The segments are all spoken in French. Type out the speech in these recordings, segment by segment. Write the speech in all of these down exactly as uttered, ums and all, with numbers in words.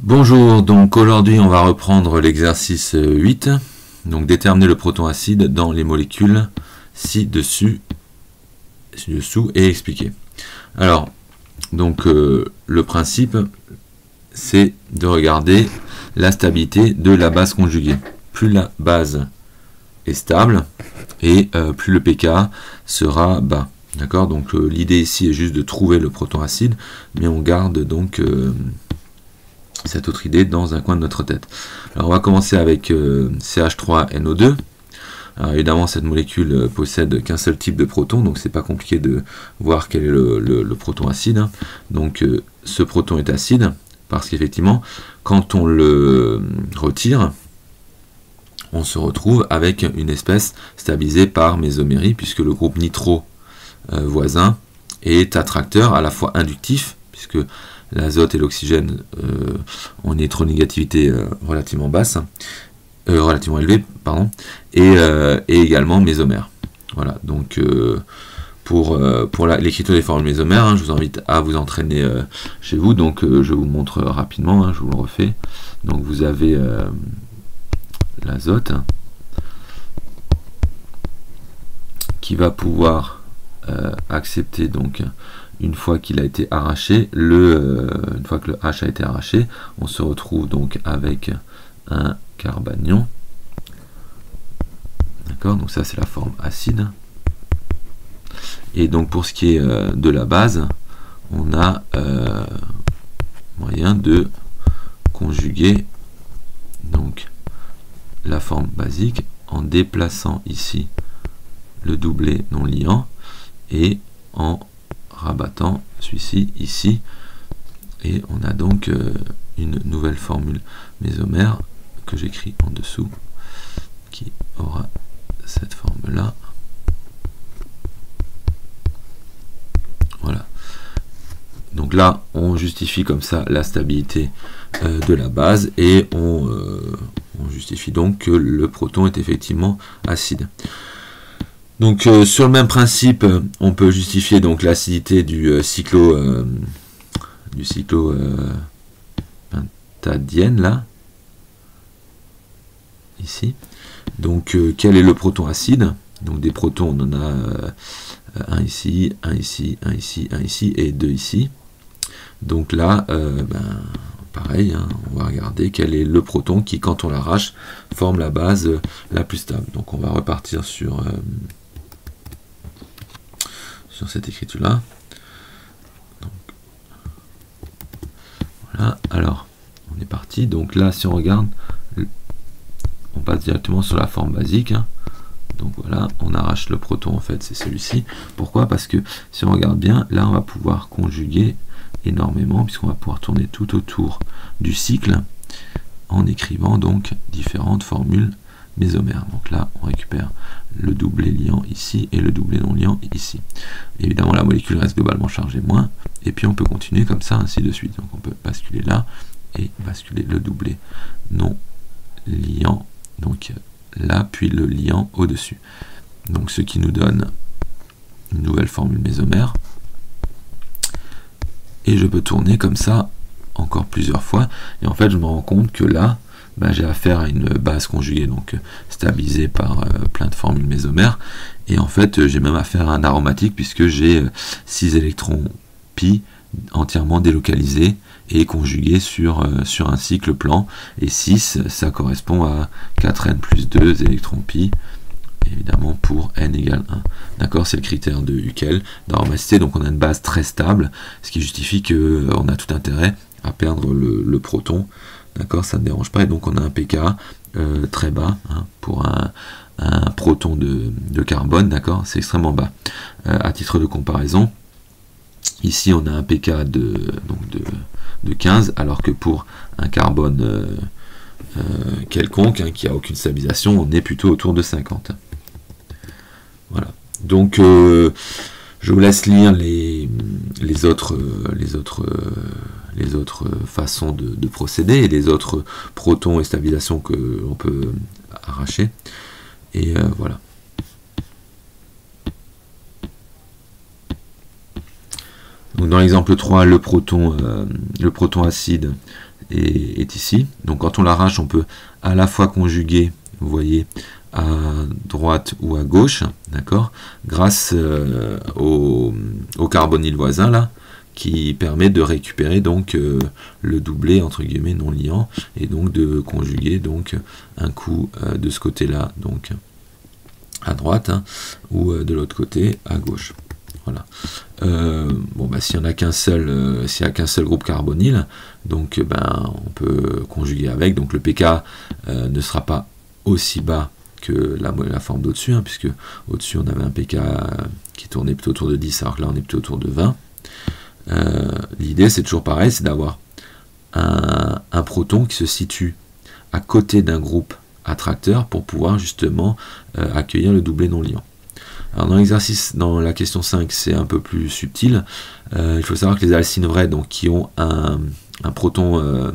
Bonjour, donc aujourd'hui on va reprendre l'exercice huit, donc déterminer le proton acide dans les molécules ci-dessus, ci-dessous et expliquer. Alors, donc euh, le principe c'est de regarder la stabilité de la base conjuguée. Plus la base est stable et euh, plus le pK sera bas. D'accord, donc euh, l'idée ici est juste de trouver le proton acide, mais on garde donc euh, cette autre idée dans un coin de notre tête. Alors on va commencer avec euh, C H trois N O deux. Alors évidemment cette molécule euh, possède qu'un seul type de proton, donc c'est pas compliqué de voir quel est le, le, le proton acide. Hein. Donc euh, ce proton est acide parce qu'effectivement quand on le retire, on se retrouve avec une espèce stabilisée par mésomérie, puisque le groupe nitro euh, voisin est attracteur à la fois inductif, puisque l'azote et l'oxygène euh, ont une électronégativité euh, relativement basse, euh, relativement élevée, pardon, et, euh, et également mésomère. Voilà, donc euh, pour, euh, pour l'écriture des formules mésomères, hein, je vous invite à vous entraîner euh, chez vous, donc euh, je vous montre rapidement, hein, je vous le refais. Donc vous avez euh, l'azote qui va pouvoir euh, accepter donc une fois qu'il a été arraché, le, euh, une fois que le H a été arraché, on se retrouve donc avec un carbanion. D'accord, donc ça c'est la forme acide. Et donc pour ce qui est euh, de la base, on a euh, moyen de conjuguer donc la forme basique en déplaçant ici le doublet non liant et en rabattant celui-ci ici, et on a donc euh, une nouvelle formule mésomère que j'écris en dessous qui aura cette forme là. Voilà, donc là on justifie comme ça la stabilité euh, de la base, et on, euh, on justifie donc que le proton est effectivement acide. Donc euh, sur le même principe, on peut justifier donc l'acidité du euh, cyclo euh, du cyclo euh, pentadiène là, ici. Donc euh, quel est le proton acide? Donc des protons, on en a euh, un ici, un ici, un ici, un ici et deux ici. Donc là, euh, ben, pareil, hein, on va regarder quel est le proton qui, quand on l'arrache, forme la base euh, la plus stable. Donc on va repartir sur euh, sur cette écriture là. Donc, voilà, alors on est parti. Donc là, si on regarde, on passe directement sur la forme basique. Hein. Donc voilà, on arrache le proton, en fait, c'est celui-ci. Pourquoi? Parce que si on regarde bien, là on va pouvoir conjuguer énormément, puisqu'on va pouvoir tourner tout autour du cycle en écrivant donc différentes formules mésomères. Donc là, on récupère le doublet liant ici et le doublet non liant ici. Évidemment, la molécule reste globalement chargée moins, et puis on peut continuer comme ça, ainsi de suite. Donc on peut basculer là, et basculer le doublet non liant, donc là, puis le liant au-dessus. Donc ce qui nous donne une nouvelle formule mésomère. Et je peux tourner comme ça encore plusieurs fois. Et en fait, je me rends compte que là, ben, j'ai affaire à une base conjuguée, donc stabilisée par euh, plein de formules mésomères. Et en fait, j'ai même affaire à un aromatique, puisque j'ai euh, six électrons pi entièrement délocalisés et conjugués sur, euh, sur un cycle plan. Et six, ça correspond à quatre n plus deux électrons pi, évidemment pour n égale un. D'accord, c'est le critère de Huckel d'aromacité, donc on a une base très stable, ce qui justifie qu'on euh, a tout intérêt à perdre le, le proton. D'accord, ça ne dérange pas, et donc on a un pK euh, très bas, hein, pour un, un proton de, de carbone, d'accord, c'est extrêmement bas. Euh, à titre de comparaison, ici on a un pK de, donc de, de quinze, alors que pour un carbone euh, euh, quelconque, hein, qui n'a aucune stabilisation, on est plutôt autour de cinquante. Voilà, donc euh, je vous laisse lire les, les, autres, les, autres, les autres façons de, de procéder, et les autres protons et stabilisations que l'on peut arracher. Et euh, voilà. Donc dans l'exemple trois, le proton, euh, le proton acide est, est ici. Donc quand on l'arrache, on peut à la fois conjuguer, vous voyez, à droite ou à gauche, d'accord, grâce euh, au, au carbonyle voisin là, qui permet de récupérer donc euh, le doublet entre guillemets non liant et donc de conjuguer donc un coup euh, de ce côté-là donc à droite hein, ou euh, de l'autre côté à gauche. Voilà. Euh, bon bah s'il n'y en a qu'un seul, euh, s'il y a qu'un seul groupe carbonyle, donc ben on peut conjuguer avec. Donc le pK euh, ne sera pas aussi bas que la, la forme d'au-dessus, hein, puisque au-dessus on avait un pK qui tournait plutôt autour de dix, alors que là on est plutôt autour de vingt. Euh, L'idée c'est toujours pareil, c'est d'avoir un, un proton qui se situe à côté d'un groupe attracteur pour pouvoir justement euh, accueillir le doublet non liant. Alors dans l'exercice, dans la question cinq, c'est un peu plus subtil. Euh, il faut savoir que les alcynes vraies, donc qui ont un, un proton euh,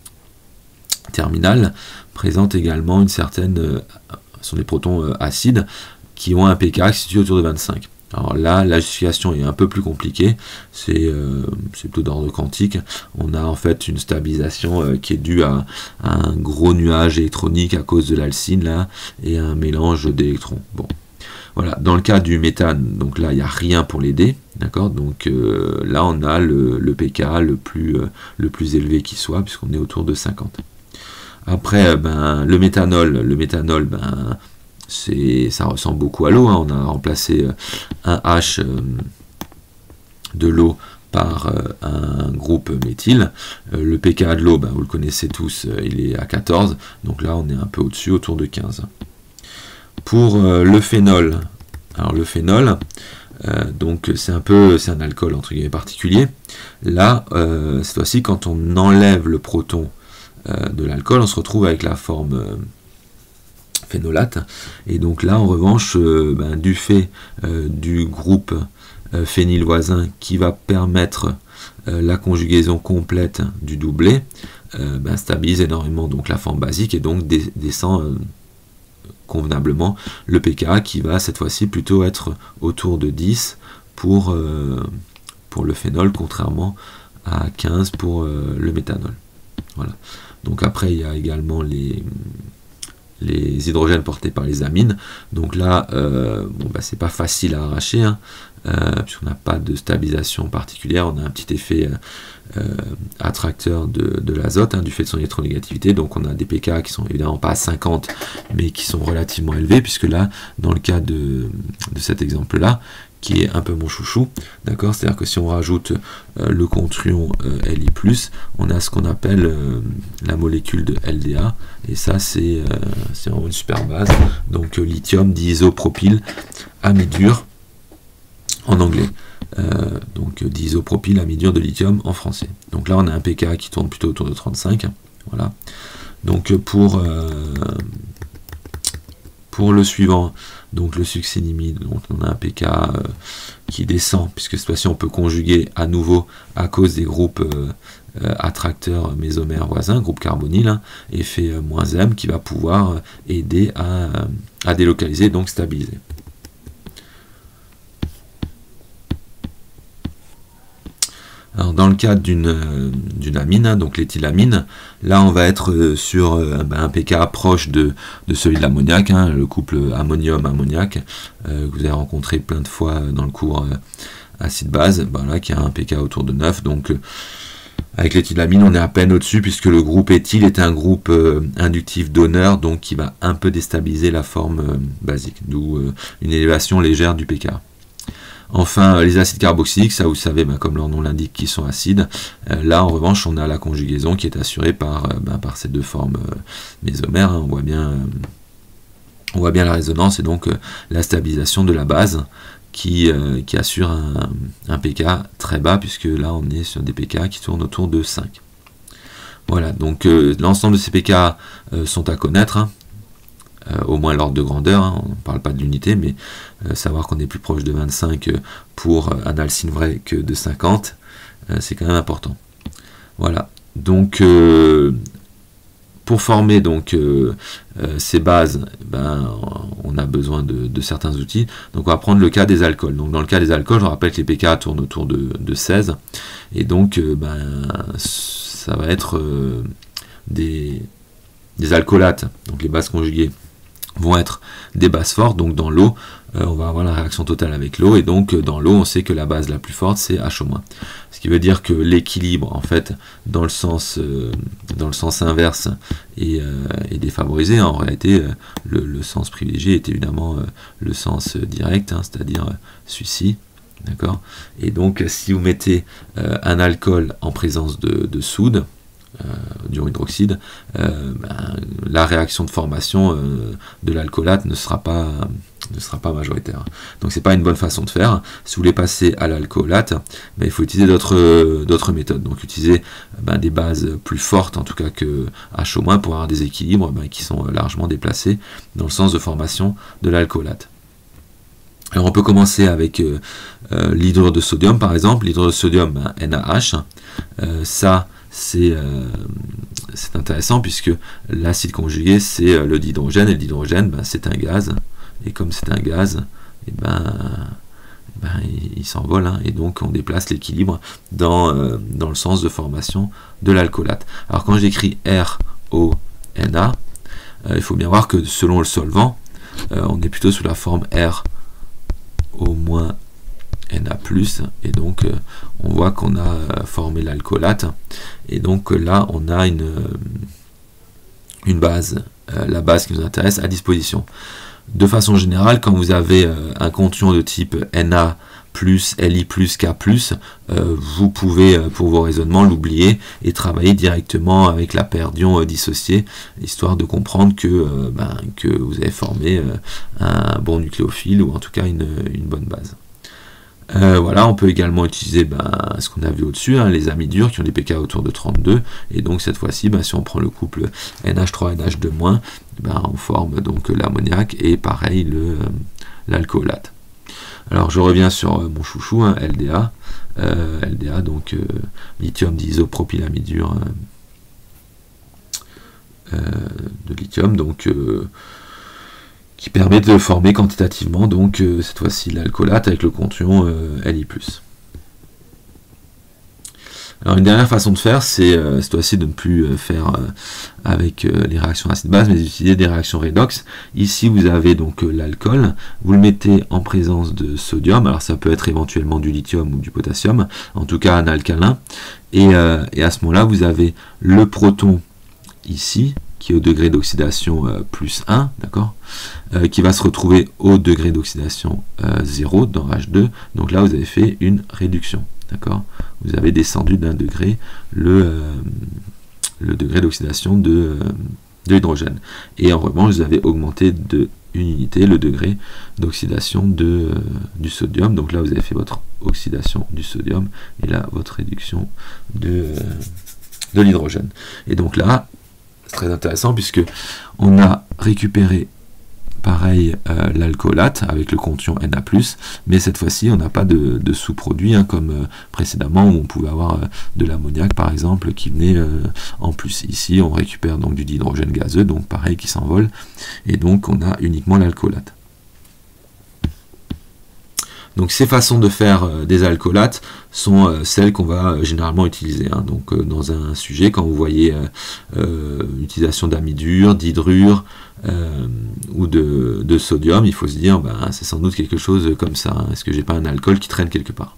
terminal, présentent également une certaine, euh, sont des protons euh, acides qui ont un pK qui se situe autour de vingt-cinq. Alors là, la justification est un peu plus compliquée, c'est euh, plutôt d'ordre quantique. On a en fait une stabilisation euh, qui est due à, à un gros nuage électronique à cause de l'alcyne là et un mélange d'électrons. Bon, voilà. Dans le cas du méthane, donc là il n'y a rien pour l'aider, d'accord. Donc euh, là on a le, le pK le plus euh, le plus élevé qui soit puisqu'on est autour de cinquante. Après, ben le méthanol, le méthanol, ben c'est, ça ressemble beaucoup à l'eau, hein. On a remplacé un H de l'eau par un groupe méthyle. Le pK de l'eau, ben, vous le connaissez tous, il est à quatorze, donc là on est un peu au-dessus, autour de quinze. Pour le phénol, alors le phénol, euh, donc c'est un peu, c'est un alcool entre guillemets particulier. Là, euh, cette fois-ci, quand on enlève le proton euh, de l'alcool, on se retrouve avec la forme euh, phénolate, et donc là en revanche euh, ben, du fait euh, du groupe euh, phényl voisin qui va permettre euh, la conjugaison complète du doublet, euh, ben, stabilise énormément donc la forme basique et donc des, descend euh, convenablement le pK qui va cette fois-ci plutôt être autour de dix pour, euh, pour le phénol, contrairement à quinze pour euh, le méthanol. Voilà. Donc après il y a également les les hydrogènes portés par les amines. Donc là, euh, bon, bah, c'est pas facile à arracher, hein, euh, puisqu'on n'a pas de stabilisation particulière. On a un petit effet euh, attracteur de, de l'azote, hein, du fait de son électronégativité. Donc on a des pK qui sont évidemment pas à cinquante, mais qui sont relativement élevés, puisque là, dans le cas de, de cet exemple-là, qui est un peu mon chouchou, d'accord, c'est-à-dire que si on rajoute euh, le contre-ion euh, Li plus, on a ce qu'on appelle euh, la molécule de L D A, et ça c'est euh, vraiment une super base, donc euh, lithium diisopropyl amidure en anglais, euh, donc euh, diisopropyl amidure de lithium en français. Donc là on a un pK qui tourne plutôt autour de trente-cinq, voilà. Donc pour euh, pour le suivant, donc le succinimide, donc on a un pK euh, qui descend, puisque cette fois-ci on peut conjuguer à nouveau à cause des groupes euh, euh, attracteurs mésomères voisins, groupe carbonyle, hein, effet euh, moins M, qui va pouvoir euh, aider à, à délocaliser, donc stabiliser. Alors, dans le cas d'une euh, d'une amine, hein, donc l'éthylamine, là on va être euh, sur euh, ben, un pK proche de, de celui de l'ammoniac, hein, le couple ammonium-ammoniac, euh, que vous avez rencontré plein de fois dans le cours euh, acide-base, ben, là qui a un pK autour de neuf, donc euh, avec l'éthylamine on est à peine au-dessus, puisque le groupe éthyle est un groupe euh, inductif donneur, donc qui va un peu déstabiliser la forme euh, basique, d'où euh, une élévation légère du pK. Enfin, les acides carboxyliques, ça vous savez, ben, comme leur nom l'indique, qui sont acides. Euh, là, en revanche, on a la conjugaison qui est assurée par, euh, ben, par ces deux formes euh, mésomères. Hein. On voit bien, euh, on voit bien la résonance et donc euh, la stabilisation de la base qui, euh, qui assure un, un pK très bas, puisque là, on est sur des pK qui tournent autour de cinq. Voilà, donc euh, l'ensemble de ces pK euh, sont à connaître. Hein. Euh, au moins l'ordre de grandeur, hein, on ne parle pas de l'unité, mais euh, savoir qu'on est plus proche de vingt-cinq pour euh, un alcyne vrai que de cinquante, euh, c'est quand même important. Voilà, donc euh, pour former donc euh, euh, ces bases, ben, on a besoin de, de certains outils. Donc on va prendre le cas des alcools. Donc dans le cas des alcools, je rappelle que les pK tournent autour de, de seize. Et donc euh, ben, ça va être euh, des, des alcoolates, donc les bases conjuguées vont être des bases fortes, donc dans l'eau, euh, on va avoir la réaction totale avec l'eau, et donc euh, dans l'eau, on sait que la base la plus forte, c'est H O-. Ce qui veut dire que l'équilibre, en fait, dans le sens, euh, dans le sens inverse, est, euh, est défavorisé. En réalité, euh, le, le sens privilégié est évidemment euh, le sens direct, hein, c'est-à-dire euh, celui-ci. D'accord. Et donc, si vous mettez euh, un alcool en présence de, de soude, Euh, d'ion hydroxyde, euh, ben, la réaction de formation euh, de l'alcoolate ne sera pas ne sera pas majoritaire. Donc c'est pas une bonne façon de faire. Si vous voulez passer à l'alcoolate, ben, il faut utiliser d'autres d'autres méthodes. Donc utiliser ben, des bases plus fortes en tout cas que H O- pour avoir des équilibres ben, qui sont largement déplacés dans le sens de formation de l'alcoolate. Alors on peut commencer avec euh, euh, l'hydrure de sodium par exemple. L'hydrure de sodium, ben, N A H, euh, ça c'est euh, intéressant puisque l'acide conjugué c'est euh, le dihydrogène, et le dihydrogène ben, c'est un gaz, et comme c'est un gaz, et ben, ben, il, il s'envole, hein, et donc on déplace l'équilibre dans, euh, dans le sens de formation de l'alcoolate. Alors quand j'écris R O N A, euh, il faut bien voir que selon le solvant, euh, on est plutôt sous la forme R O moins N A plus, et donc euh, on voit qu'on a euh, formé l'alcoolate, et donc euh, là on a une, euh, une base, euh, la base qui nous intéresse à disposition. De façon générale, quand vous avez euh, un cation de type Na plus, Li plus, K plus, euh, vous pouvez euh, pour vos raisonnements l'oublier et travailler directement avec la paire d'ions euh, dissociés, histoire de comprendre que, euh, ben, que vous avez formé euh, un bon nucléophile, ou en tout cas une, une bonne base. Euh, voilà, on peut également utiliser ben, ce qu'on a vu au-dessus, hein, les amidures qui ont des pK autour de trente-deux, et donc cette fois-ci, ben, si on prend le couple N H trois N H deux moins, ben, on forme donc l'ammoniac et pareil le l'alcoolate. Alors je reviens sur euh, mon chouchou, hein, L D A, euh, L D A donc euh, lithium diisopropylamidure euh, de lithium, donc euh, qui permet de former quantitativement donc euh, cette fois-ci l'alcoolate avec le cation euh, Li plus. Alors une dernière façon de faire, c'est euh, cette fois-ci de ne plus euh, faire euh, avec euh, les réactions acide-base, mais d'utiliser des réactions redox. Ici vous avez donc euh, l'alcool, vous le mettez en présence de sodium, alors ça peut être éventuellement du lithium ou du potassium, en tout cas un alcalin, et, euh, et à ce moment-là vous avez le proton ici, qui est au degré d'oxydation euh, plus un, d'accord, euh, qui va se retrouver au degré d'oxydation euh, zéro dans H deux, donc là vous avez fait une réduction, d'accord, vous avez descendu d'un degré le, euh, le degré d'oxydation de, euh, de l'hydrogène, et en revanche vous avez augmenté de une unité le degré d'oxydation de, euh, du sodium, donc là vous avez fait votre oxydation du sodium, et là votre réduction de, euh, de l'hydrogène, et donc là c'est très intéressant puisque on a récupéré pareil euh, l'alcoolate avec le cation Na plus, mais cette fois-ci on n'a pas de, de sous-produit hein, comme euh, précédemment où on pouvait avoir euh, de l'ammoniac par exemple qui venait euh, en plus. Ici on récupère donc du dihydrogène gazeux, donc pareil qui s'envole, et donc on a uniquement l'alcoolate. Donc ces façons de faire euh, des alcoolates sont euh, celles qu'on va euh, généralement utiliser. Hein. Donc euh, dans un sujet, quand vous voyez euh, euh, l'utilisation d'amidure, d'hydrure euh, ou de, de sodium, il faut se dire, ben, c'est sans doute quelque chose comme ça. Hein. Est-ce que j'ai pas un alcool qui traîne quelque part ?